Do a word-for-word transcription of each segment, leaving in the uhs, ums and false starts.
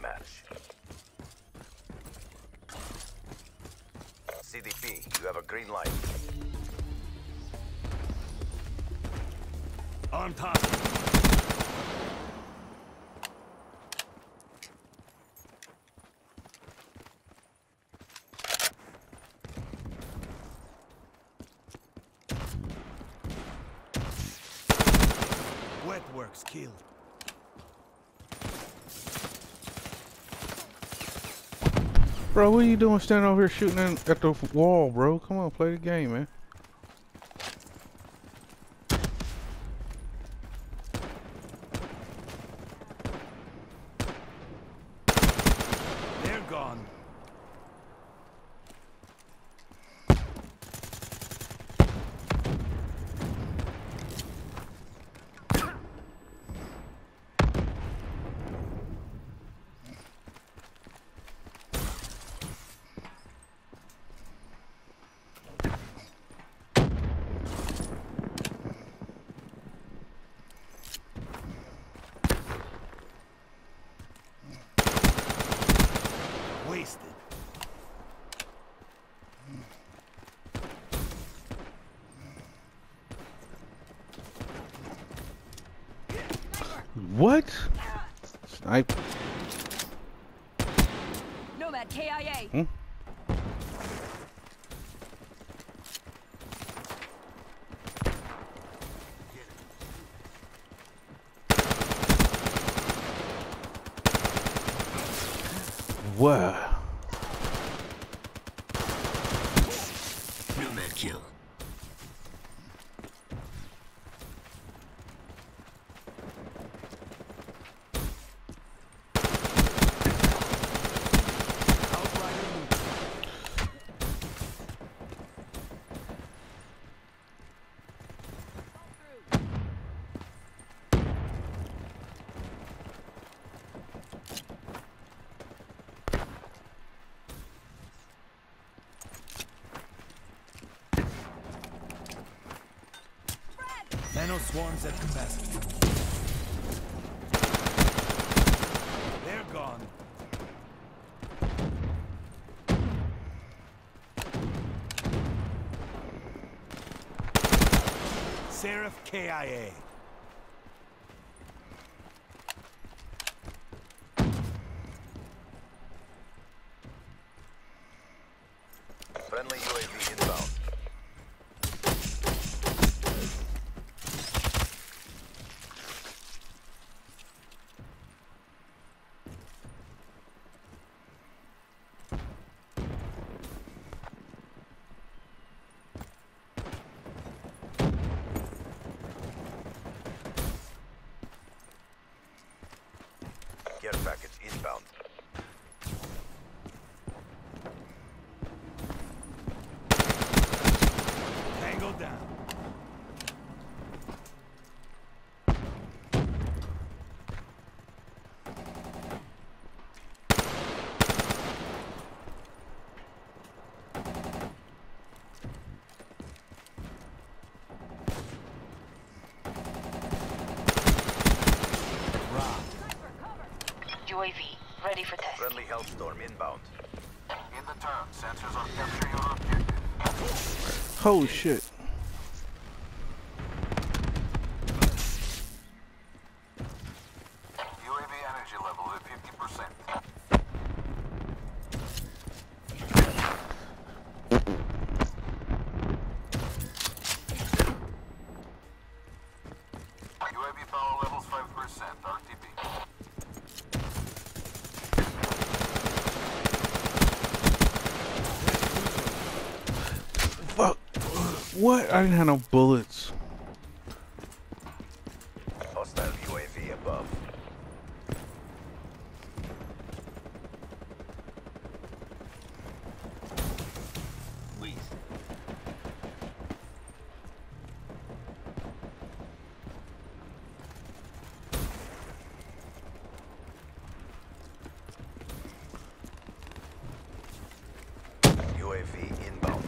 deathmatch. C D P, you have a green light. On top. Wet works killed. Bro, what are you doing standing over here shooting in, at the wall, bro? Come on, play the game, man. They're gone. Wasted. What? Snipe. Nomad K I A. Hmm? Wow. Nomad kill. Nano swarms at capacity. They're gone. Seraph K I A. Friendly U A V inbound. Care package inbound. Tango down. U A V, ready for test. Friendly Hellstorm inbound. In the turn, sensors are capturing your objective. Holy shit. U A V energy level at fifty percent. U A V power levels five percent. R T B. Fuck. What? I didn't have no bullets. Hostile U A V above. U A V inbound.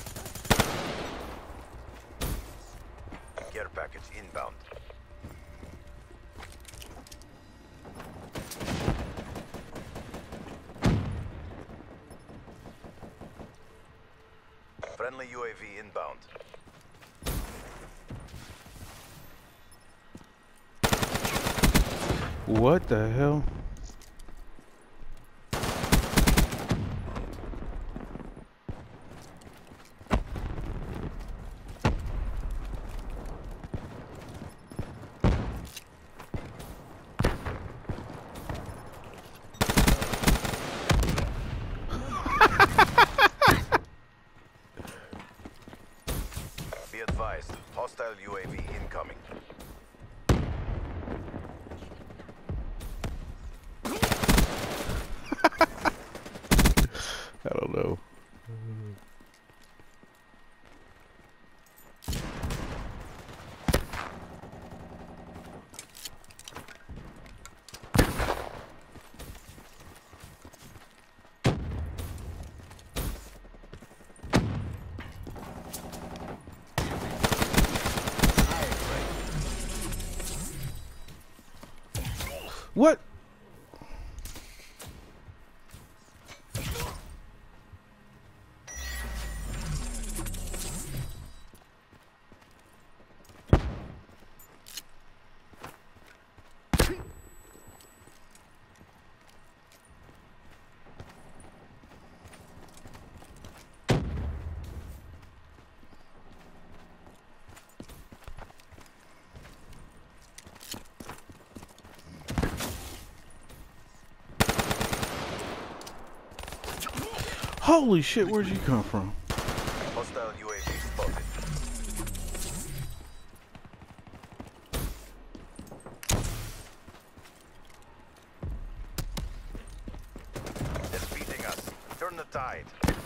Care package inbound. U A V inbound. What the hell? Be advised, hostile U A V incoming. I don't know. What? Holy shit, where'd you come from? Hostile U A V spotted. They're beating us. Turn the tide.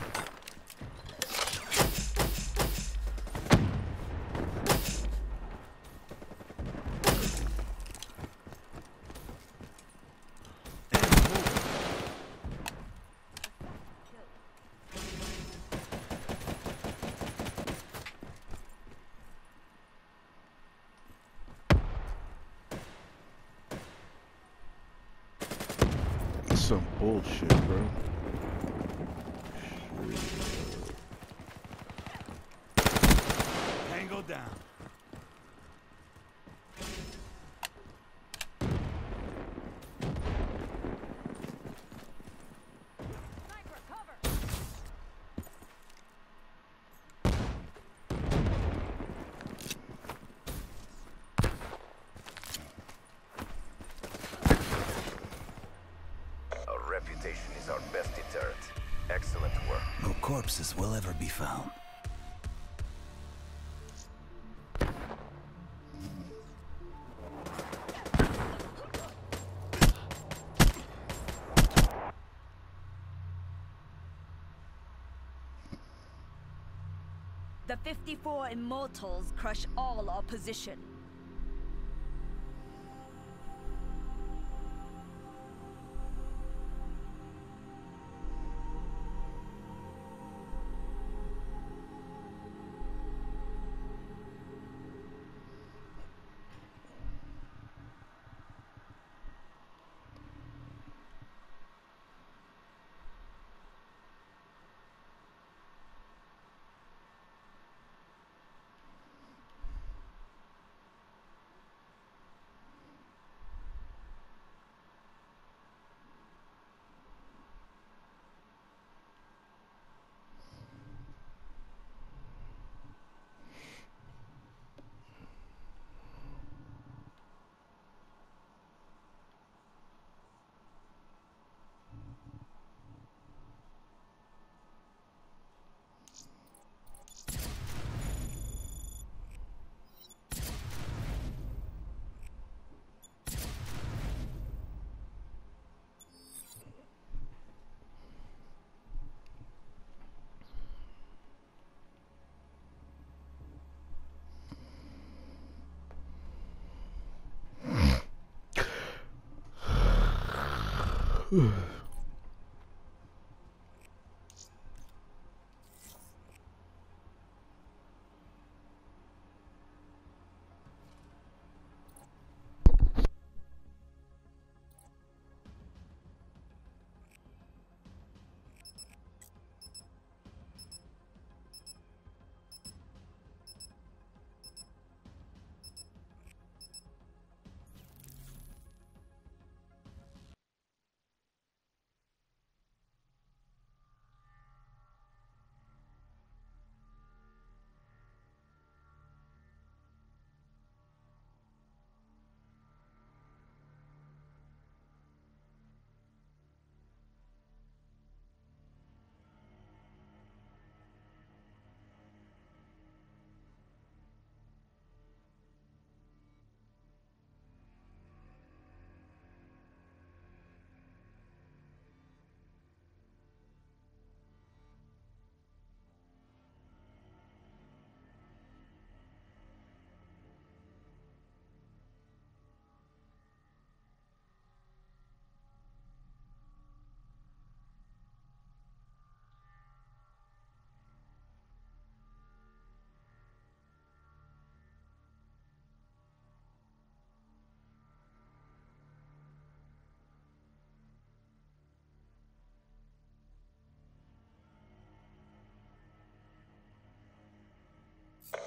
That's some bullshit, bro. Tango down. Sniper, cover! Our reputation is our best deterrent. Excellent work. No corpses will ever be found. The fifty-four Immortals crush all opposition.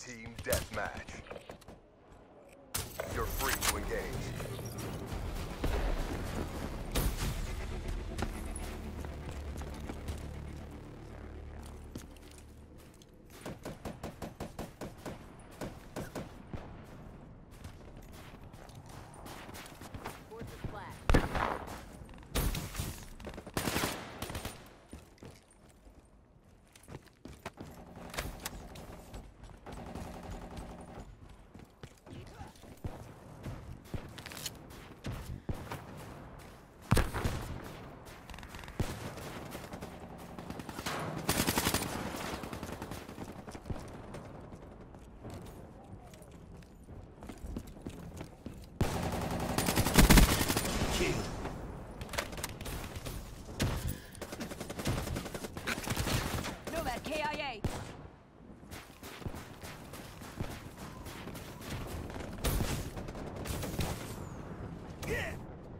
Team deathmatch. You're free to engage. Nomad K I A. Yeah.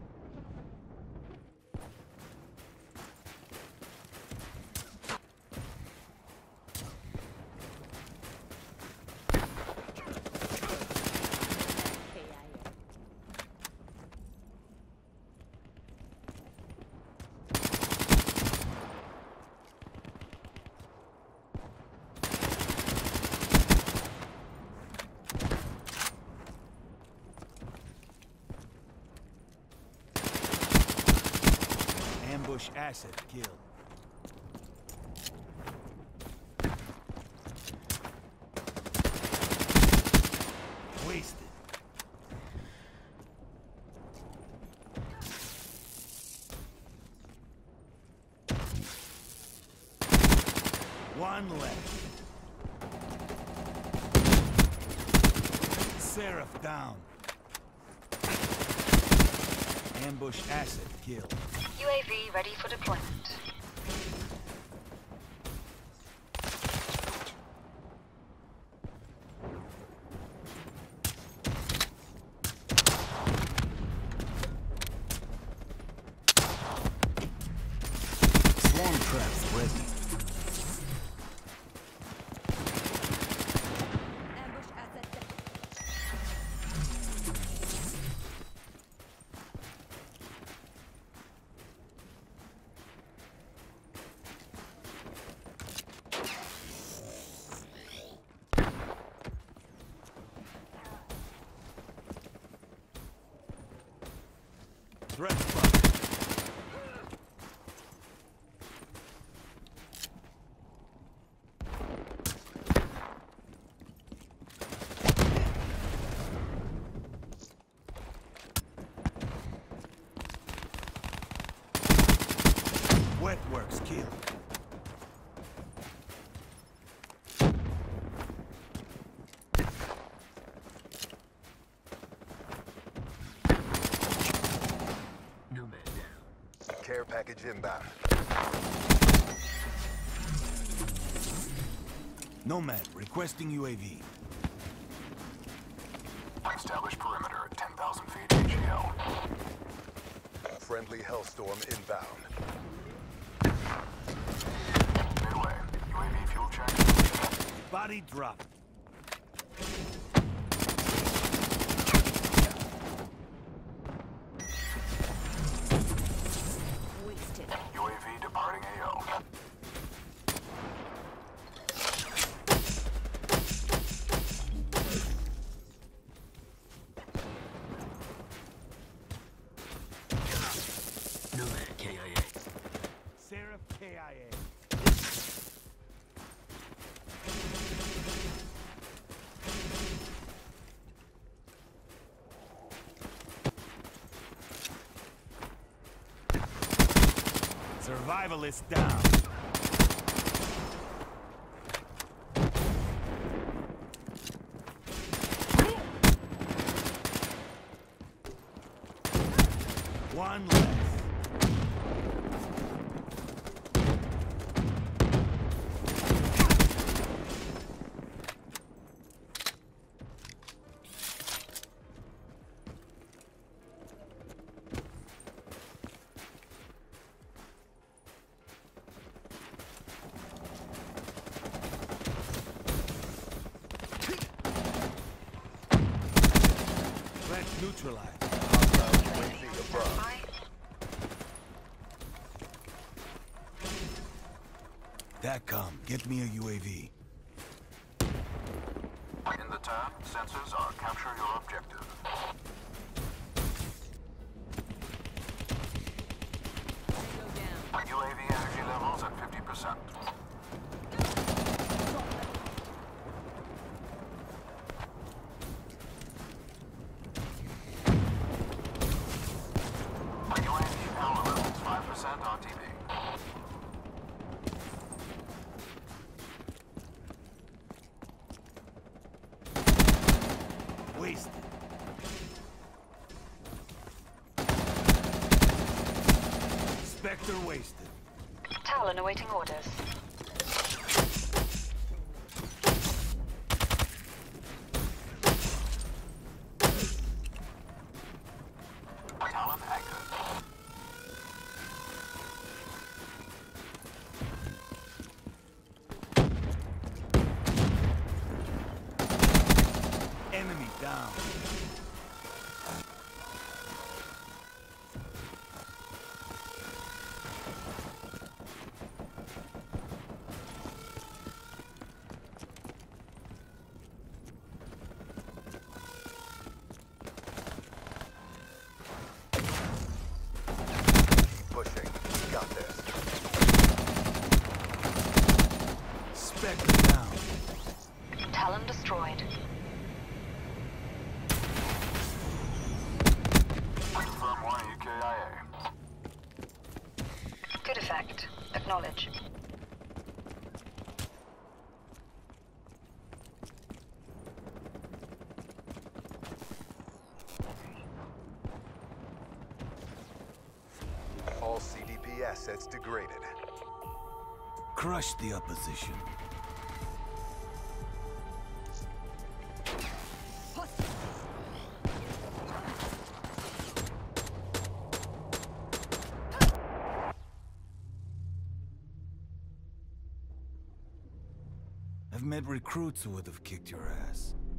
Ambush asset killed. Wasted. One left. Seraph down. Ambush asset killed. U A V ready for deployment. Swarm traps ready. Ambush asset down. Threat spotted. Wetworks killed. Care package inbound. Nomad requesting U A V. Establish perimeter at ten thousand feet A G L. Friendly Hellstorm inbound. Midway. U A V fuel check. Body drop. Wasted. U A V departing A O. Nomad K I A. Seraph K I A. Survivalist down. One left. Neutralized. Hostile U A V above. Standby. TACCOM, get me a U A V. In the turn, sensors are capture your objective. Go down. U A V energy levels at fifty percent. U A V power levels five percent R T B. Wasted. Spectre wasted. Talon awaiting orders. Talon anchored. Enemy down. Pushing. Got this. Spectre down. Talon destroyed. Confirm one E K I A. Good effect. Acknowledge. All C D P assets degraded. Crush the opposition. I've met recruits who would have kicked your ass.